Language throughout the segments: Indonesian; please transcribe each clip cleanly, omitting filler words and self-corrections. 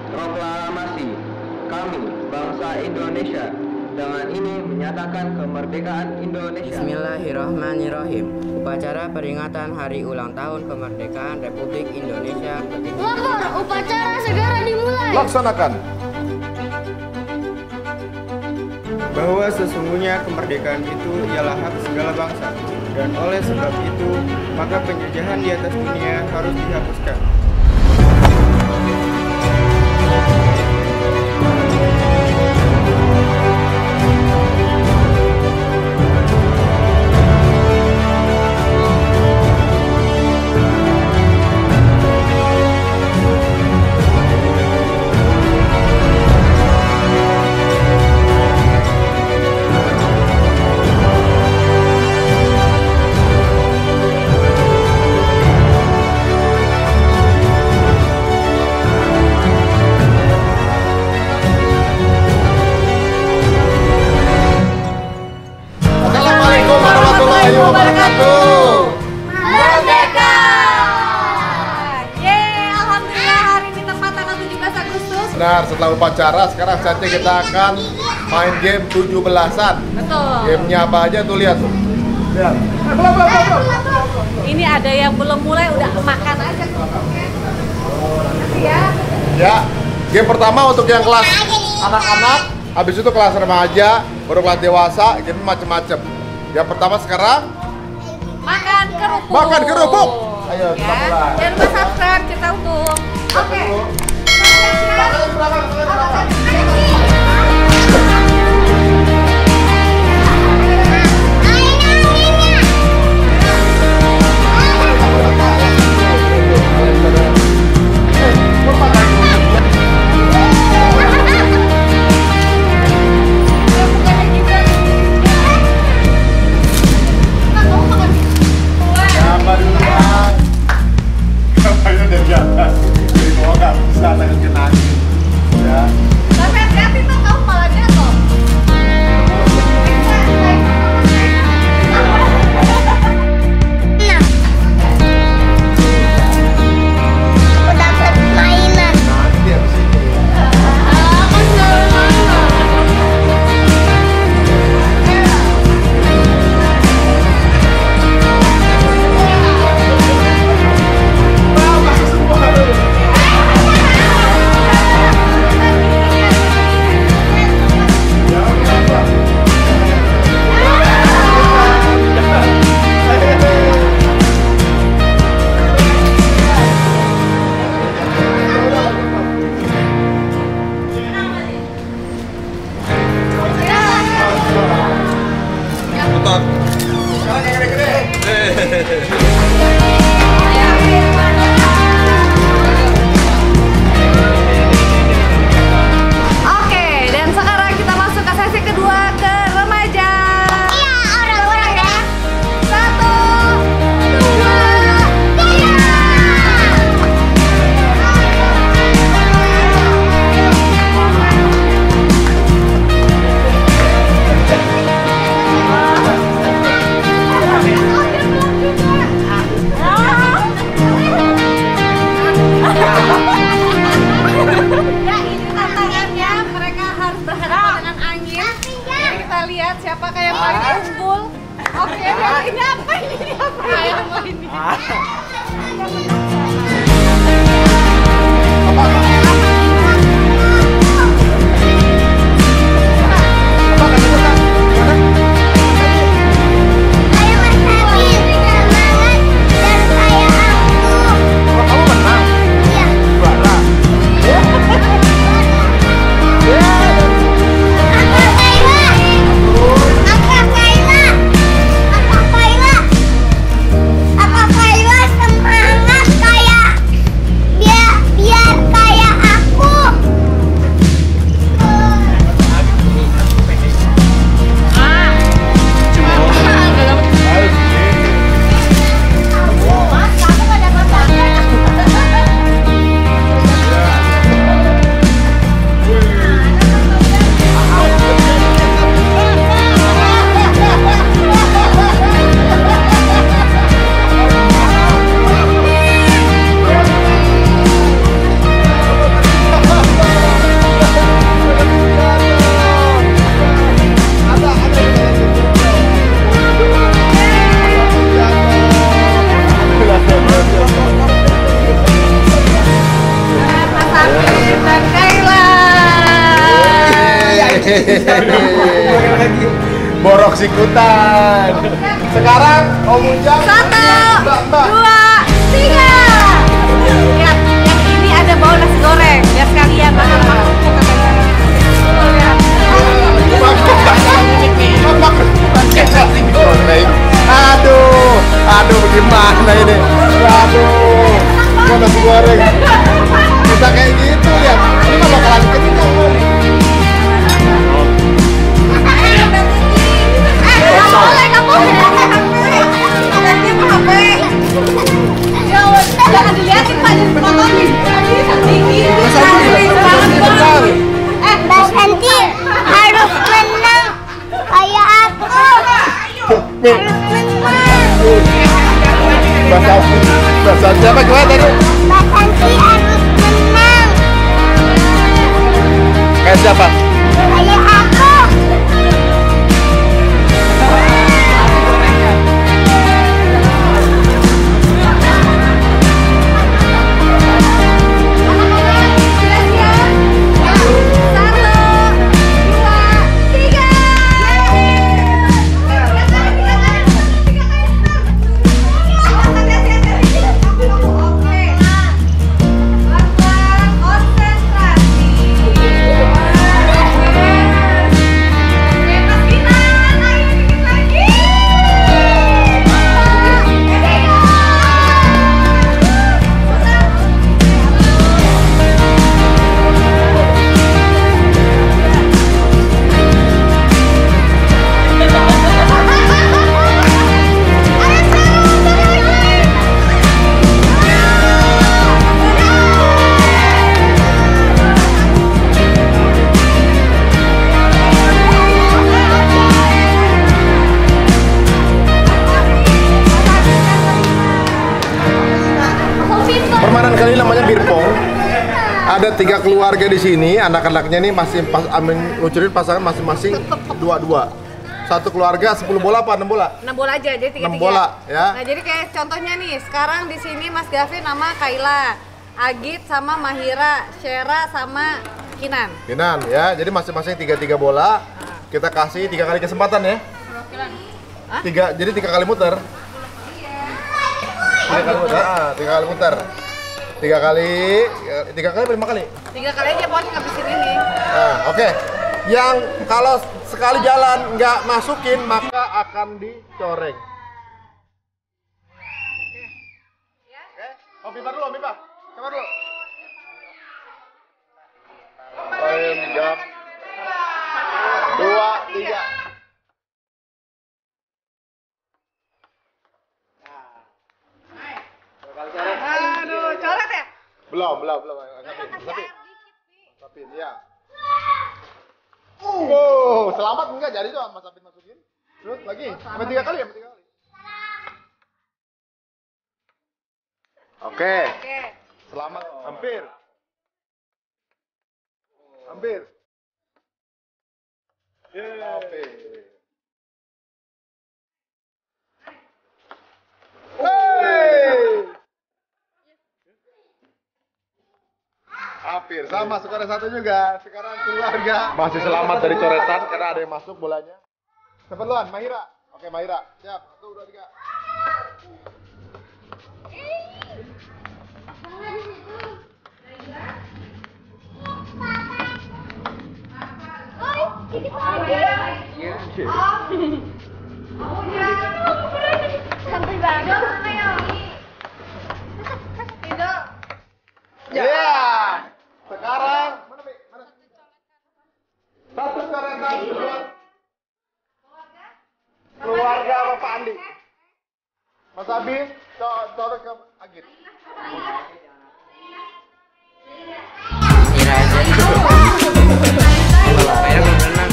Proklamasi kami, bangsa Indonesia, dengan ini menyatakan kemerdekaan Indonesia. Bismillahirrahmanirrahim. Upacara peringatan Hari Ulang Tahun Kemerdekaan Republik Indonesia ke-70. Lapor, upacara segera dimulai. Laksanakan. Bahwa sesungguhnya kemerdekaan itu ialah hak segala bangsa, dan oleh sebab itu, maka penjajahan di atas dunia harus dihapuskan. Merdeka! Yeay, alhamdulillah hari ini tepat tanggal 17 Agustus. Benar, setelah upacara sekarang saatnya kita akan main game 17-an. Betul. Gamenya apa aja tuh, lihat tuh. Lihat. Ini ada yang belum mulai udah makan aja tuh. Nanti ya. Ya, game pertama untuk yang kelas anak-anak, habis itu kelas remaja, baru kelas dewasa, game macem-macem. Yang pertama sekarang Makan kerupuk. makan kerupuk. Ayo Ya. kita mulai. Jangan lupa subscribe kita untuk. Oke. Kampanye udah di atas, jadi mau nggak bisa tangan kena angin. Ya. Tapi hati-hati tuh kamu malah jatuh. Aku dapat mainan. Nanti habis ini. Oke, dan sekarang kita masuk ke sesi kedua ke remaja. Iya, orang-orang ya. 1, 2, 3. Ya, ini tantangannya, mereka harus berhadapan dengan angin. Jadi kita lihat siapa yang paling unggul. Oke, ini apa ini? Apa ini? Ayo Mas Hafiz, semangat dan saya aku. Kamu menang. Iya. Juara. Apa Kayla? Apa Kayla? Apa Kayla? Apa Kayla semangat? Afif dan Kayla. Borok sikutan. Sekarang Om Ujang. 1, Mbak. 2, 3. Lihat, yang ini ada bau nasi goreng. Biar sekalian makan. Pakai nasi goreng. Aduh, bagaimana ini? Aduh, kok nasi goreng? Bisa kayak gitu ya? Ini mah bakalan kenyang loh. Jangan dilihatin Pak, jadi penontonin. Mbak Santi harus menang kayak aku. Harus menang. Bahasa siapa gimana tadi? Mbak Santi harus menang Kayak siapa? kayak aku. Permainan kali ini namanya beer pong. Ada 3 keluarga di sini, anak-anaknya nih masih lucuriin pasangan masing-masing 2-2. Satu keluarga 10 bola apa 6 bola? 6 bola aja, jadi 3-3. 6 bola, ya. Nah, jadi kayak contohnya nih, sekarang di sini Mas Gavin sama Kayla, Agit sama Mahira, Shera sama Kinan. Kinan ya, jadi masing-masing 3-3 bola. Kita kasih 3 kali kesempatan ya. Jadi 3 kali muter. 3 kali muter. 3 kali muter. 3 kali apa 5 kali? 3 kali aja pokoknya ngabisin ini. Nah, oke. Yang kalau sekali jalan nggak masukin maka akan dicoreng. Oke. Om Pipa dulu, Om Pipa. Coba dulu. Jam 2, 3. Aduh, coret ya? Belum. Masapin, ya. Oh, selamat enggak jadi tuh Mas Sapin masukin. Terus lagi, sampai 3 kali ya, sampai 3 kali. Oke. Selamat, hampir. Hampir. Hampir. Hampir sama, skor 1 juga. Sekarang keluarga masih selamat dari coretan karena ada yang masuk bolanya. Cepat luan, Mahira. Oke, Mahira. Siap. 1, 2, 3. Santai banget. Ya. Sekarang mana? Satu coretan keluarga Bapak Andi. Mas Abi, coret ke Agit. Kira aja. Kayaknya belum renang.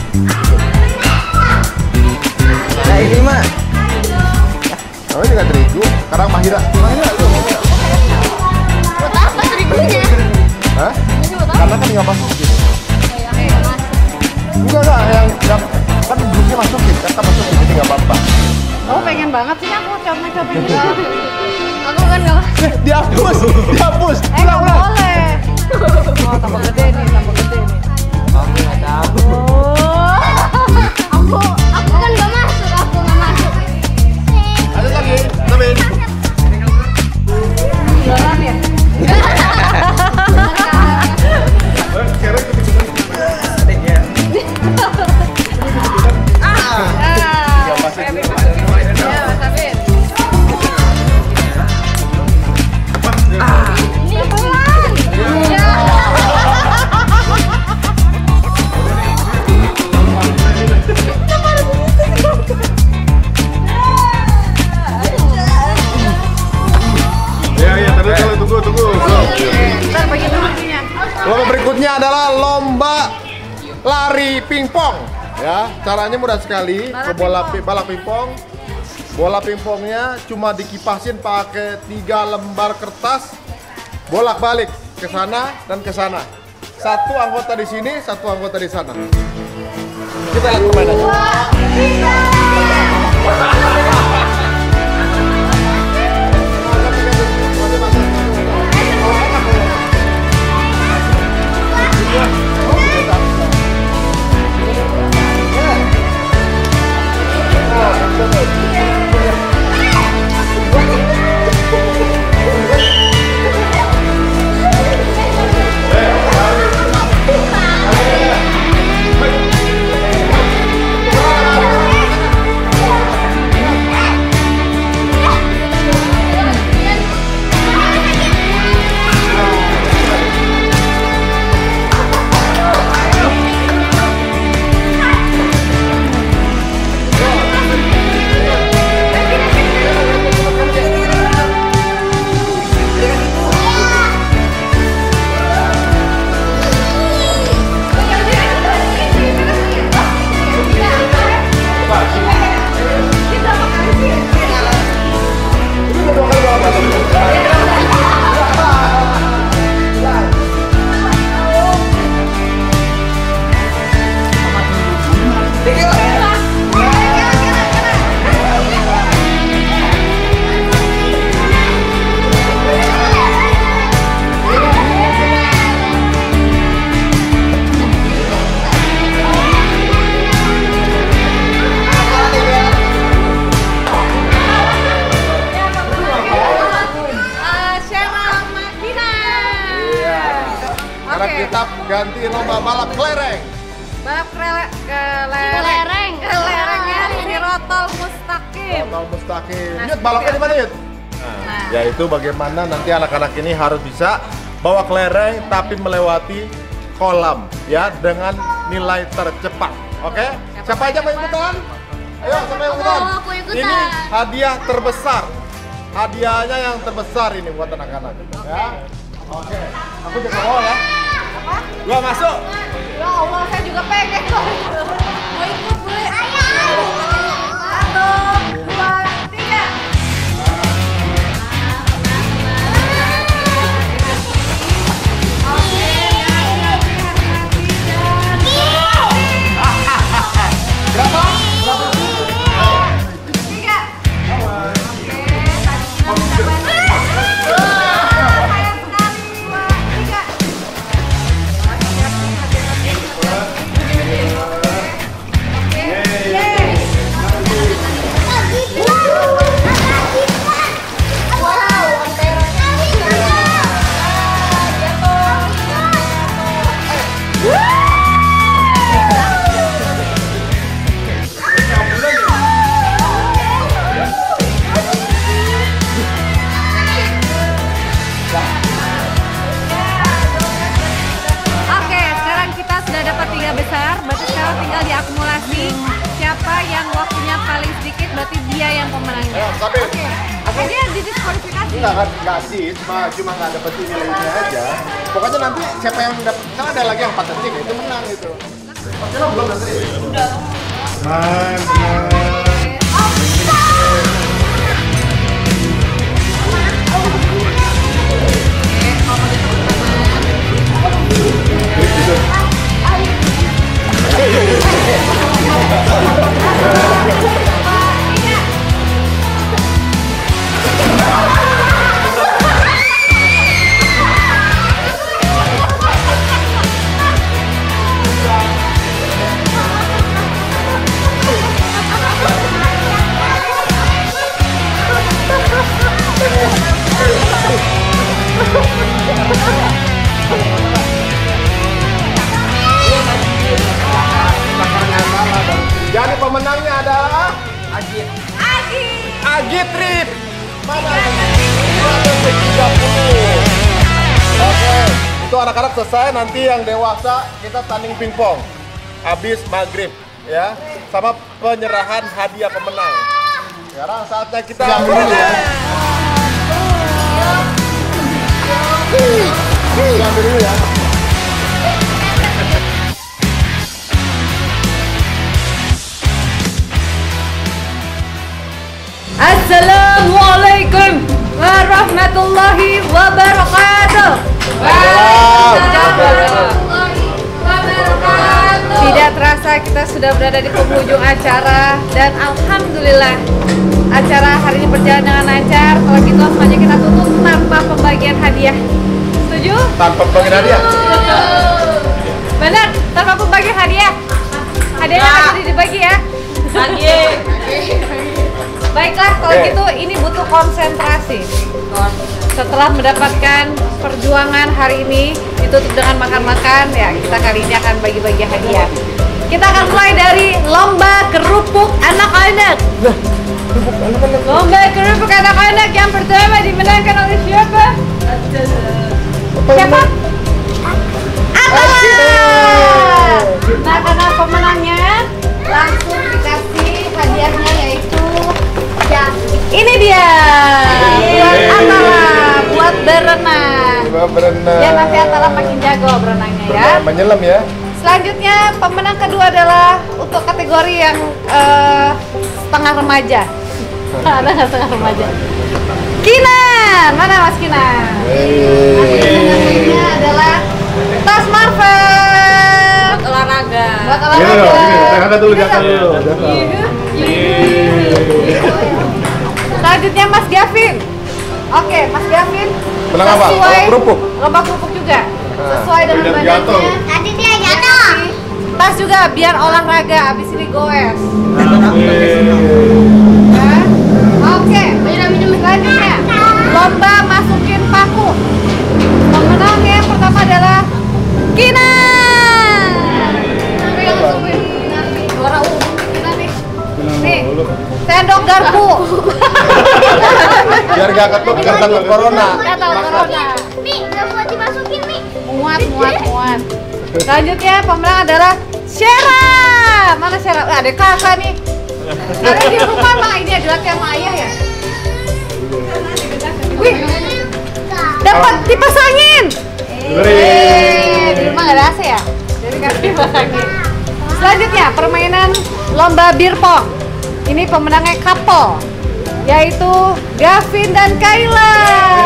Nah ini mah Oh, ini kan terigu. Sekarang Mahira. Buat apa terigunya? Hah? Karena kan nggak masukin. Enggak, yang kan belumnya masukin, kan masukin jadi nggak apa-apa. Oh, pengen banget sih aku coba-coba gitu. Aku kan nggak. Dihapus. Nggak boleh. Selanjutnya adalah lomba lari pingpong. Ya, caranya mudah sekali. Balap pingpong. Bola pingpongnya cuma dikipasin pakai 3 lembar kertas, bolak-balik ke sana dan ke sana. Satu anggota di sini, satu anggota di sana. Kita lihat permainannya. Kita ganti lomba balap kelereng. Balap kelereng ya, si Rotol Mustaqim. Rotol Mustaqim. Yud, balapnya di mana, Yud? Nah, yaitu bagaimana nanti anak-anak ini harus bisa bawa kelereng tapi melewati kolam ya dengan nilai tercepat. Oke? Siapa aja mau ikutan? Ayo, siapa yang ikutan? Aku ikutan. Ini hadiah terbesar. Hadiahnya yang terbesar ini buat anak-anak. Ya. Oke. Aku jaga bawah ya. Gua masuk. Ya Allah, saya juga pengen kok. Mau ikut boleh? Ayo. 1, 2, 3. Berapa? Enggak sih, cuma nggak dapet nilainya aja. Pokoknya nanti siapa yang dapat, kan ada lagi yang 4 detik itu menang gitu. Oke lo belum nanti? Udah. Jadi pemenangnya adalah Agit Trip. Mana? 130. Oke, itu anak-anak selesai. Nanti yang dewasa kita tanding pingpong. Habis maghrib ya, sama penyerahan hadiah pemenang. Sekarang saatnya kita dulu ya. Dulu ya. sudah berada di penghujung acara dan alhamdulillah acara hari ini berjalan dengan lancar. Kalau gitu langsung aja kita tutup tanpa pembagian hadiah. Setuju? Tanpa pembagian hadiah. Benar, tanpa pembagian hadiah. Hadiahnya nggak jadi dibagi ya. Bagi. Baiklah, kalau gitu ini butuh konsentrasi. Setelah mendapatkan perjuangan hari ini ditutup dengan makan-makan, ya kita kali ini akan bagi-bagi hadiah. Kita akan mulai dari lomba kerupuk anak-anak. Lomba kerupuk anak-anak yang pertama dimenangkan oleh siapa? Siapa? Atala. Nah, karena pemenangnya langsung dikasih hadiahnya yaitu ini dia buat Atala, buat berenang. Ya nanti Atala makin jago berenangnya ya. Menyelam ya. Selanjutnya pemenang kedua adalah untuk kategori yang setengah remaja. Ada nggak setengah remaja? Kinan, mana Mas Kinan? Pemenangnya adalah tas Marvel. Buat olahraga. Buat olahraga. Angkat dulu, angkat dulu. Selanjutnya Mas Gavin. Oke, Mas Gavin. Menang apa? Kerupuk. Lomba kerupuk juga. Sesuai dengan banyaknya. Tadi dia jatuh. Tas juga biar olahraga, abis ini goes. Oke, selanjutnya lomba masukin paku. Pemenangnya yang pertama adalah Kinan. Juara umum Kinan nih. Nih, sendok garpu. Biar gak ketuk corona. Gak tahu corona. Mi, nggak buat dimasukin Mi. Muat. Selanjutnya pemenang adalah Syera. Mana Syera? Ada kakak nih. Karena di rumah mah ini adalah kayak sama ayah ya. Wih, dapat kipas angin. Di rumah nggak ada AC ya? Jadi kasih kipas angin. Selanjutnya permainan lomba beer pong. Ini pemenangnya couple, yaitu Gavin dan Kayla.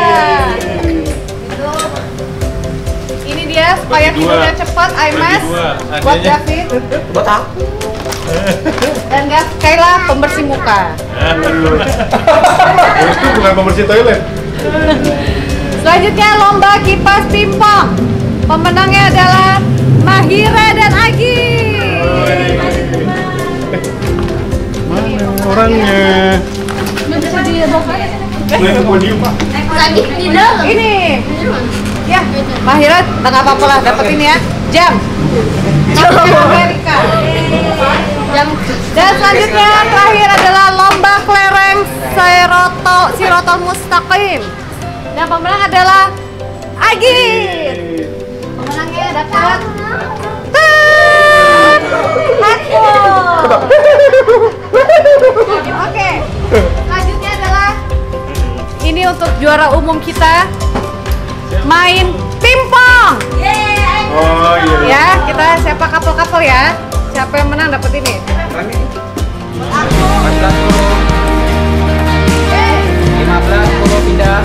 Ini dia supaya tidurnya cepat, IMAS buat Gavin. Buat aku. Dan Kayla pembersih muka. Itu bukan pembersih toilet. Selanjutnya lomba kipas pingpong. Pemenangnya adalah Mahira dan Agi. Mana orangnya? Lagi di dalam. Ini. Ya, Mahira nggak apa-apa lah, dapat ini ya. Jam. Amerika. Dan selanjutnya terakhir adalah lomba kelereng sirotol mustaqim. Dan pemenang adalah Agit. Pemenangnya dapat headphone. Oke. Selanjutnya adalah ini untuk juara umum kita main pingpong. Oh iya. Ya, kita siapa couple ya. Siapa yang menang dapat ini? 15 puluh pindah.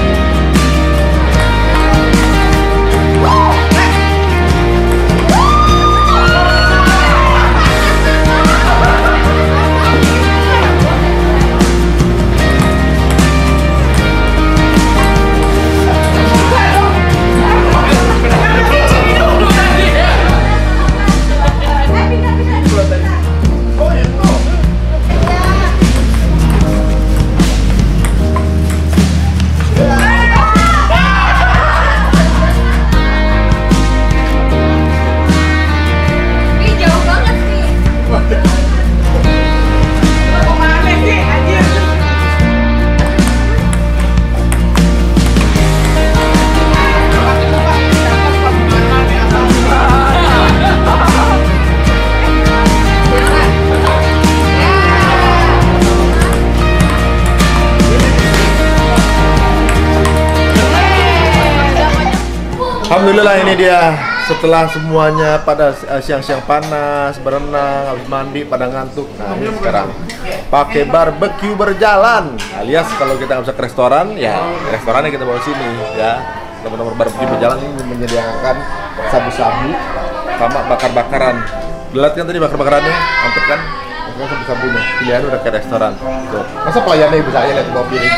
Alhamdulillah ini dia setelah semuanya pada siang-siang panas, berenang, habis mandi, pada ngantuk. Nah ini sekarang pakai barbecue berjalan, alias kalau kita nggak bisa ke restoran, ya restorannya kita bawa sini ya. Teman-teman barbecue berjalan ini menyediakan sabu-sabu sama bakar-bakaran Lihat kan tadi bakar-bakarannya, mantep kan? Maksudnya sabu-sabunya, pilihan udah kayak restoran. Tuh. Masa pelayannya ibu saya lihat bawa piring.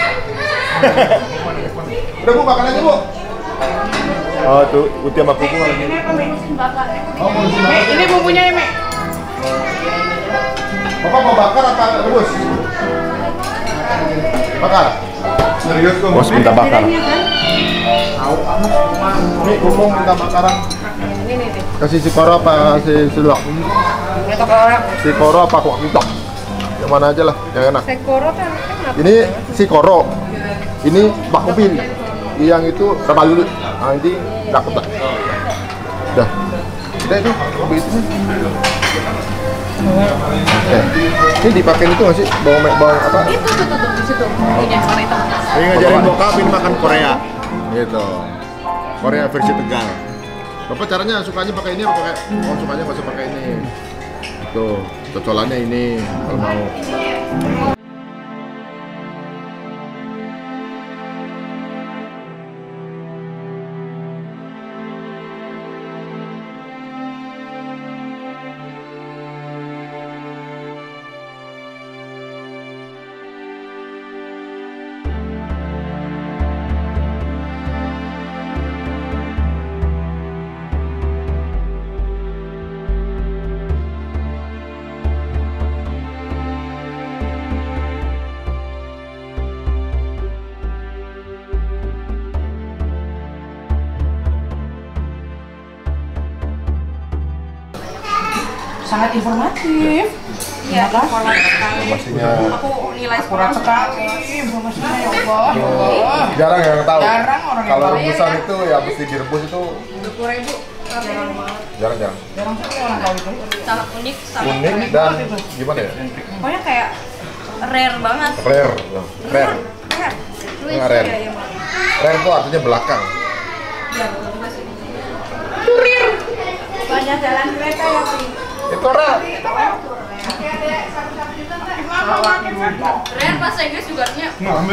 Udah Bu, makan aja Bu. Oh tuh, Uti sama Kuku lagi. Oh, mau Ini bumbunya ya, Mek. Bapak mau bakar apa rebus? Bakar. Serius kok? Bos minta bakar. Ini Kuku minta bakaran. Ini nih. Kasih si Koro apa si Sulak? Si Koro apa kok minta? Yang mana aja lah, yang enak. Sekoro kan kenapa? Ini si Koro. Ini Pak Kupin. Yang itu sama dulu. Nah, ini dapat lah. Dah. Udah itu, habis ini. Ini dipakai itu nggak sih? Bawang apa? Itu tuh di situ. Ini warna hitam. Ini ngajarin bokap ini makan Korea. Gitu. Korea versi Tegal. Bapak caranya sukanya pakai ini apa pakai? Oh, sukanya masih pakai ini. Tuh, cocolannya ini kalau mau. Sangat informatif. Iya, informatif sekali. Pastinya Aku nilai akurat sekali informasinya, ya Allah. Ya Allah. jarang yang tahu. Jarang orang yang Kalau tahu. rebusan itu ya mesti direbus itu 20.000. Jarang banget. jarang-jarang. Jarang sekali orang tahu itu. Sangat unik, sangat Unik dan gimana ya? pokoknya kayak rare banget. Rare. Nah, rare. Rare. Nggak rare. Rare itu artinya belakang. Banyak jalan kereta ya, Pi. Itu rare. Rare bahasa Inggris juga artinya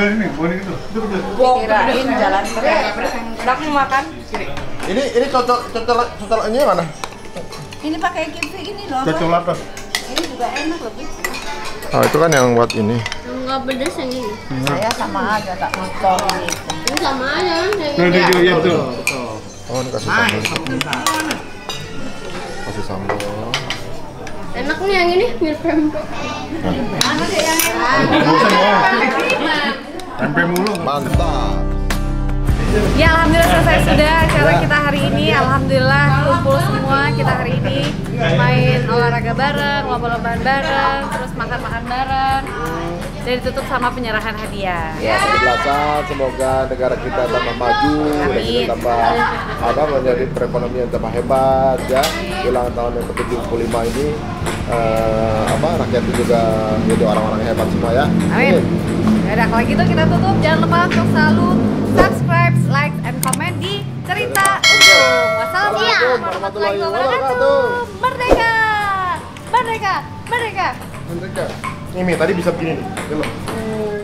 Kirain jalan kereta. Udah mau makan? Ini cocol ini mana? Ini pakai kiwi ini loh. Cocol apa? Ini juga enak lebih. Oh, itu kan yang buat ini. nggak pedes yang ini. Saya sama aja tak motor gitu. Ini sama aja yang ini. Oh, ini kasih sambal. Kasih sambal. Enak nih yang ini, mirip pempek. Mana sih yang Mantap. Ya, alhamdulillah selesai sudah acara kita hari ini. Alhamdulillah kumpul semua kita hari ini, main olahraga bareng, lomba-lombaan bareng, terus makan-makan bareng, dan ditutup sama penyerahan hadiah. Ya, kejelasan semoga negara kita tambah maju dan kita tambah menjadi perekonomian tambah hebat ya. Ulang tahun yang ke-75 ini rakyat itu juga menjadi orang-orang hebat semua ya. Amin. Yaudah, kalau gitu kita tutup. Jangan lupa untuk selalu subscribe, like, and comment di Cerita Untung. Wassalamualaikum warahmatullahi wabarakatuh. Merdeka! Merdeka! Merdeka! Merdeka. Ini tadi bisa begini nih.